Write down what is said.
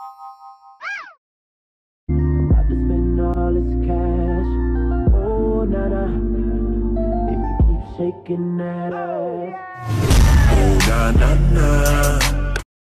About to spend all this cash. Oh, nana. If you keep shaking that ass. Oh, na na na.